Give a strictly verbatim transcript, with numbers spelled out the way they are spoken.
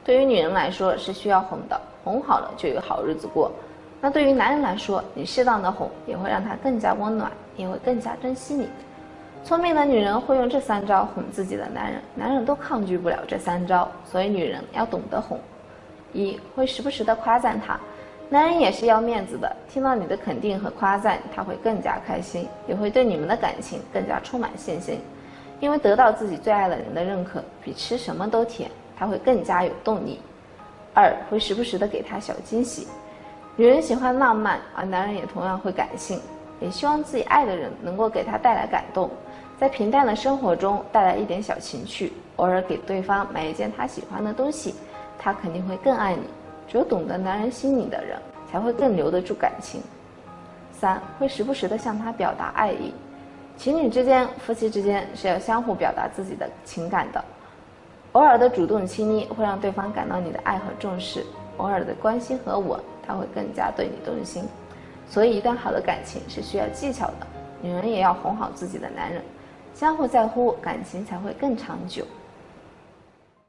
对于女人来说是需要哄的，哄好了就有好日子过。那对于男人来说，你适当的哄也会让他更加温暖，也会更加珍惜你。聪明的女人会用这三招哄自己的男人，男人都抗拒不了这三招，所以女人要懂得哄。一，会时不时的夸赞他，男人也是要面子的，听到你的肯定和夸赞，他会更加开心，也会对你们的感情更加充满信心。因为得到自己最爱的人的认可，比吃什么都甜，他会更加有动力。二，会时不时的给他小惊喜。女人喜欢浪漫，而男人也同样会感性，也希望自己爱的人能够给他带来感动，在平淡的生活中带来一点小情趣，偶尔给对方买一件他喜欢的东西，他肯定会更爱你。只有懂得男人心理的人，才会更留得住感情。三，会时不时的向他表达爱意。情侣之间、夫妻之间是要相互表达自己的情感的，偶尔的主动亲昵会让对方感到你的爱和重视，偶尔的关心和吻，他会更加对你动心。所以一段好的感情是需要技巧的，女人也要哄好自己的男人，相互在乎，感情才会更长久。